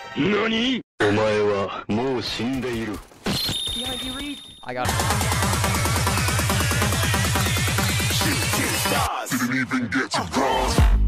何 お前はもう死んでいる。 Behind you, Reed. I got it. Shooting stars didn't even get to cross.